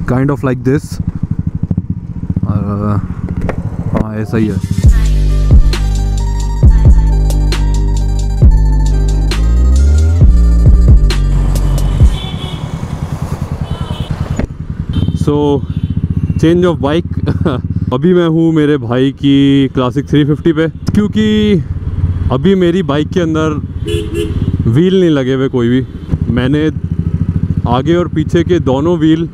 Kind of like this. हाँ ऐसा ही है। So change of bike. अभी मैं हूँ मेरे भाई की क्लासिक 350 पे, क्योंकि अभी मेरी बाइक के अंदर व्हील नहीं लगे हुए कोई भी। मैंने आगे और पीछे के दोनों व्हील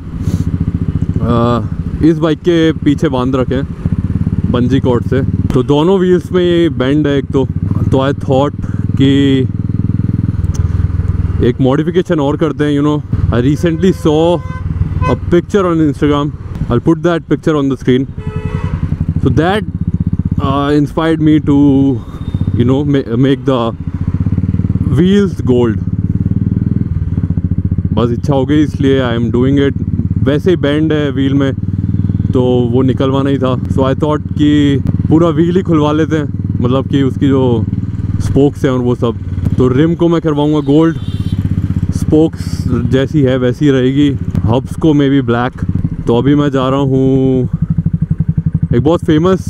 इस बाइक के पीछे बांध रखे हैं बंजी कॉर्ड से, तो दोनों व्हील्स में ये बैंड है एक तो आई थॉट कि एक मॉडिफिकेशन और करते हैं। You know, I recently saw a picture on Instagram, I put that picture on the screen, so that inspired me to make the wheels gold। बस इच्छा हो गई इसलिए आई एम डूइंग इट। वैसे ही बैंड है व्हील में तो वो निकलवाना ही था, सो आई थॉट कि पूरा व्हील ही खुलवा लेते हैं, मतलब कि उसकी जो स्पोक्स हैं और वो सब। तो रिम को मैं करवाऊँगा गोल्ड, स्पोक्स जैसी है वैसी रहेगी, हब्स को मे बी ब्लैक। तो अभी मैं जा रहा हूँ, एक बहुत फेमस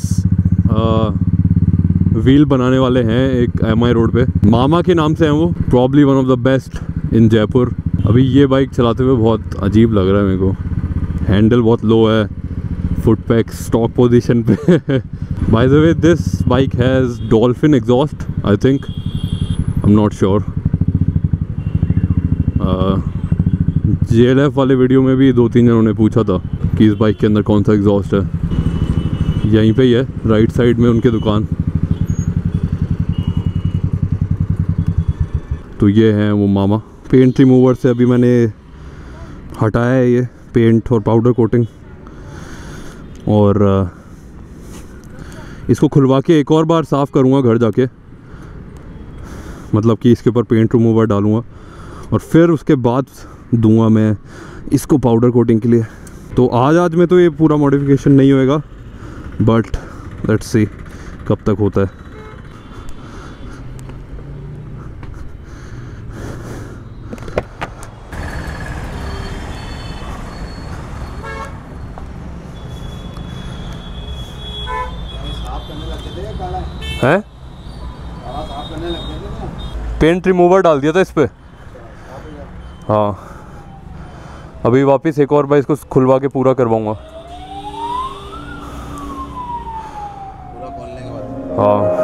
व्हील बनाने वाले हैं एक MI रोड पे, मामा के नाम से हैं वो, probably one of the best in Jaipur. अभी ये बाइक चलाते हुए बहुत अजीब लग रहा है मेरे को, हैंडल बहुत लो है, फुट पैक स्टॉक पोजीशन पे। By the way this bike has dolphin exhaust, I think, I am not sure. JLF वाले वीडियो में भी 2-3 जनों ने पूछा था कि इस बाइक के अंदर कौन सा एग्जॉस्ट है। यहीं पे ही है राइट साइड में उनकी दुकान। तो ये हैं वो मामा। पेंट रिमूवर से अभी मैंने हटाया है ये पेंट और पाउडर कोटिंग, और इसको खुलवा के एक और बार साफ़ करूँगा घर जाके, मतलब कि इसके ऊपर पेंट रिमूवर डालूँगा और फिर उसके बाद दूंगा मैं इसको पाउडर कोटिंग के लिए। तो आज में तो ये पूरा मॉडिफिकेशन नहीं होएगा, बट लेट्स सी कब तक होता है। हैं? पेंट रिमूवर डाल दिया था इस पे। हाँ, अभी वापस एक और बार इसको खुलवा के पूरा करवाऊंगा। हाँ,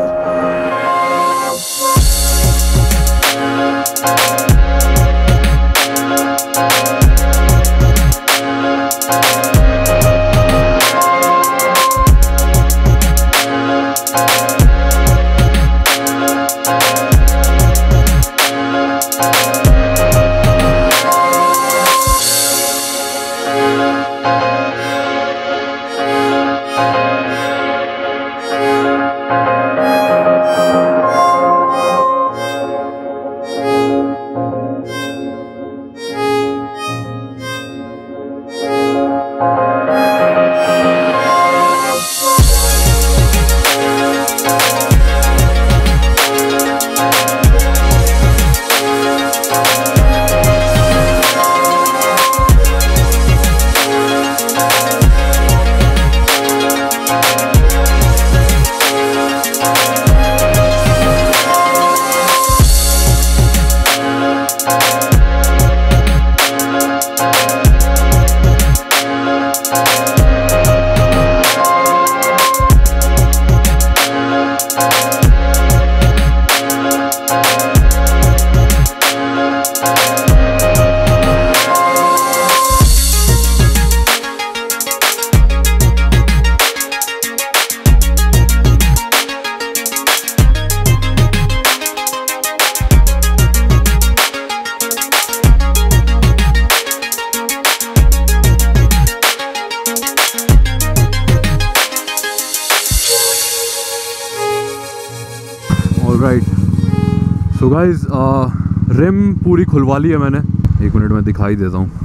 ऑलराइट। सो गाइज रिम पूरी खुलवा ली है मैंने, एक मिनट में दिखाई देता हूँ।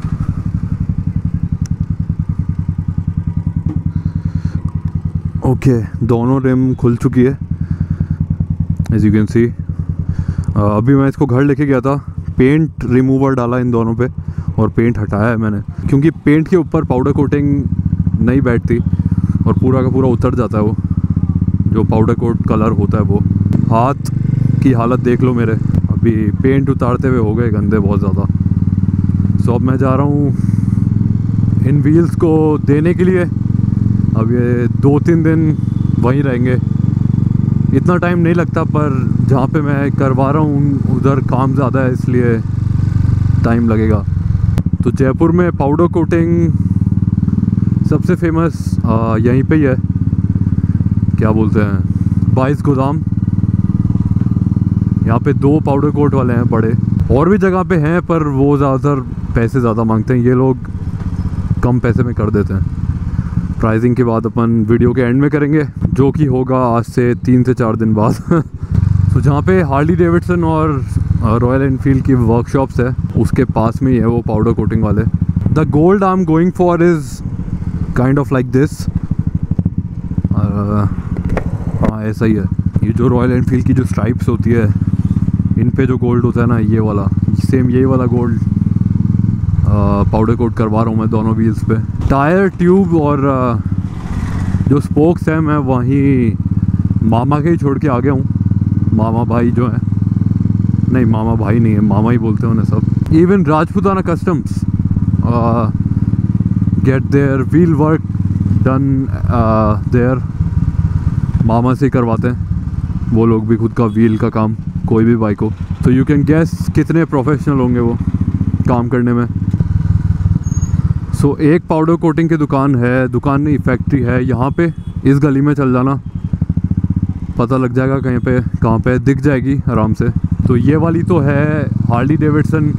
ओके, दोनों रिम खुल चुकी है एज यू कैन सी। अभी मैं इसको घर लेके गया था, पेंट रिमूवर डाला इन दोनों पे और पेंट हटाया है मैंने, क्योंकि पेंट के ऊपर पाउडर कोटिंग नहीं बैठती और पूरा का पूरा उतर जाता है वो जो पाउडर कोट कलर होता है वो। हाथ की हालत देख लो मेरे, अभी पेंट उतारते हुए हो गए गंदे बहुत ज़्यादा। सो अब मैं जा रहा हूँ इन व्हील्स को देने के लिए। अब ये 2-3 दिन वहीं रहेंगे, इतना टाइम नहीं लगता, पर जहाँ पे मैं करवा रहा हूँ उधर काम ज़्यादा है इसलिए टाइम लगेगा। तो जयपुर में पाउडर कोटिंग सबसे फेमस यहीं पे ही है, क्या बोलते हैं, 22 गोदाम। यहाँ पे 2 पाउडर कोट वाले हैं बड़े, और भी जगह पे हैं पर वो ज़्यादातर पैसे ज़्यादा मांगते हैं, ये लोग कम पैसे में कर देते हैं। प्राइसिंग के बाद अपन वीडियो के एंड में करेंगे, जो कि होगा आज से 3 से 4 दिन बाद। तो जहाँ पे हार्ली डेविडसन और रॉयल एनफील्ड की वर्कशॉप्स है उसके पास में ही है वो पाउडर कोटिंग वाले। The gold I am going for is kind of like this. हाँ ऐसा ही है, ये जो रॉयल एनफील्ड की जो स्ट्राइप्स होती है इन पे जो गोल्ड होता है ना, ये वाला सेम यही वाला गोल्ड पाउडर कोट करवा रहा हूँ मैं दोनों व्हील्स पे। टायर ट्यूब और जो स्पोक्स हैं मैं वहीं मामा के ही छोड़ के आ गया हूँ। मामा भाई जो हैं, नहीं मामा भाई नहीं है, मामा ही बोलते हैं उन्हें सब। Even Rajputana customs get their wheel work done there, मामा से ही करवाते हैं वो लोग भी खुद का व्हील का काम कोई भी बाइक हो। तो यू कैन गेस कितने प्रोफेशनल होंगे वो काम करने में। सो एक पाउडर कोटिंग की दुकान है, दुकान नहीं फैक्ट्री है यहाँ पे, इस गली में चल जाना पता लग जाएगा कहीं पे कहाँ पे, दिख जाएगी आराम से। तो ये वाली तो है हार्ली डेविडसन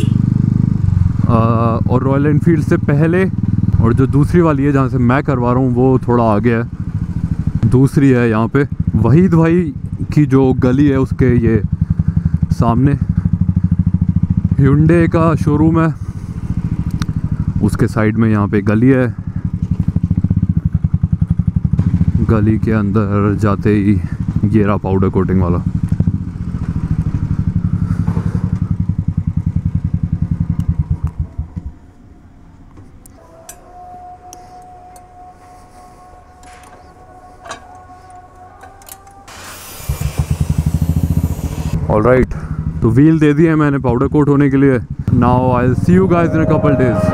और रॉयल एनफील्ड से पहले, और जो दूसरी वाली है जहाँ से मैं करवा रहा हूँ वो थोड़ा आगे है। दूसरी है यहाँ पे वहीद भाई की जो गली है उसके ये सामने hyundai का शोरूम है, उसके साइड में यहाँ पे गली है। गली के अंदर जाते ही ये रहा पाउडर कोटिंग वाला। ऑलराइट, तो व्हील दे दिए मैंने पाउडर कोट होने के लिए। Now I will see you guys in a couple days.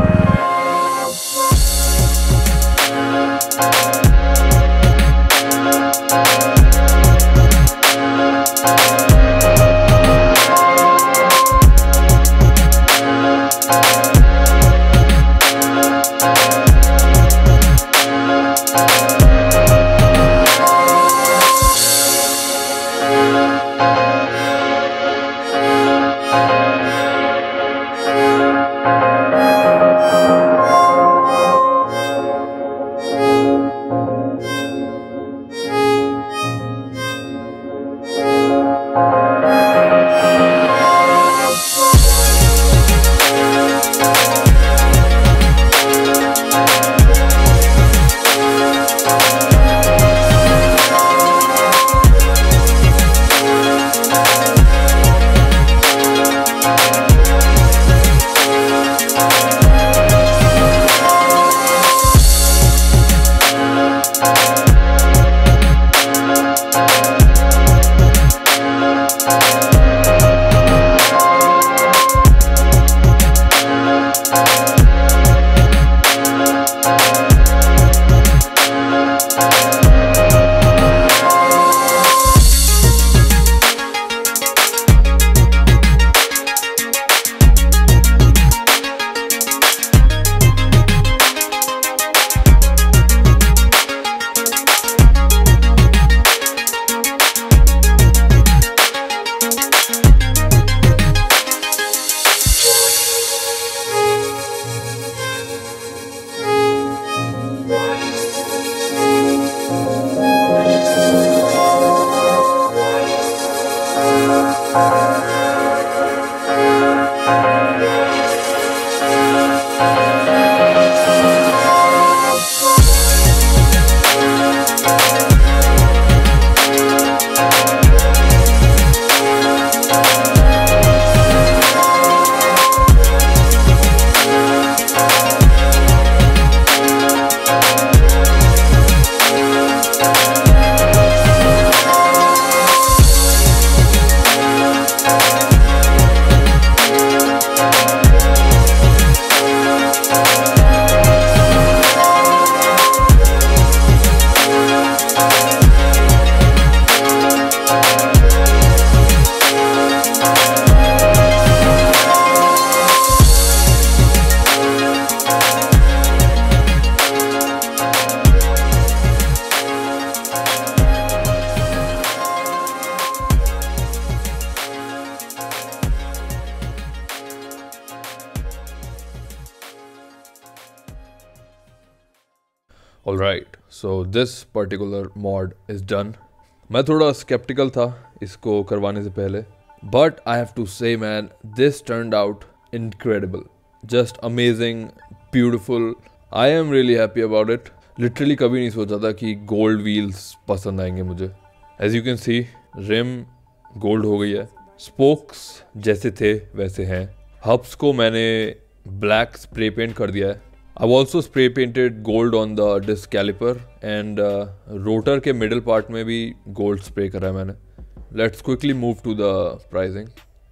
Alright, so this particular mod is done. मैं थोड़ा skeptical था इसको करवाने से पहले, but I have to say man, this turned out incredible, just amazing, beautiful. I am really happy about it. Literally कभी नहीं सोचा था कि gold wheels पसंद आएंगे मुझे. As you can see, rim gold हो गई है, spokes जैसे थे वैसे हैं, hubs को मैंने black spray paint कर दिया है. I've also spray painted gold on the disc caliper and rotor के middle part में भी gold spray करा है मैंने. Let's quickly move to the pricing.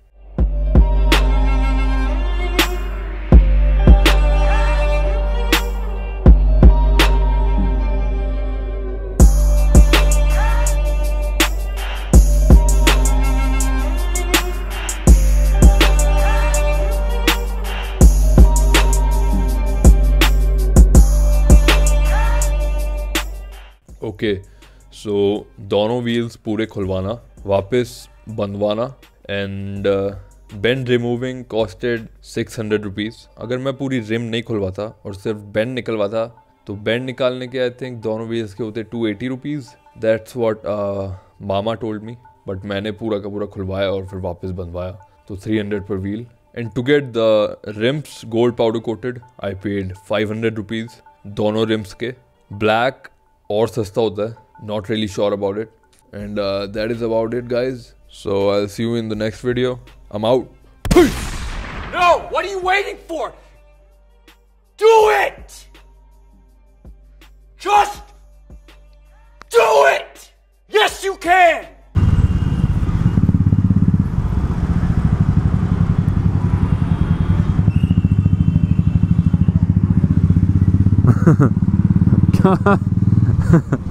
Okay so दोनों व्हील्स पूरे खुलवाना, वापस बंधवाना and bend removing costed 600 rupees. अगर मैं पूरी रिम नहीं खुलवाता और सिर्फ बेंड निकलवाता तो बेंड निकालने के आई थिंक दोनों व्हील्स के होते 280 रुपीज़. दैट्स व्हाट मामा टोल्ड मी, बट मैंने पूरा का पूरा खुलवाया और फिर वापस बंधवाया तो 300 पर wheel. And to get the rims gold powder coated I paid 500 rupees. दोनों रिम्स के ब्लैक और सस्ता होता है, not really sure about it. And that is about it guys, so I'll see you in the next video. I'm out. Peace. No, what are you waiting for? Do it! Just do it! Yes you can! क्या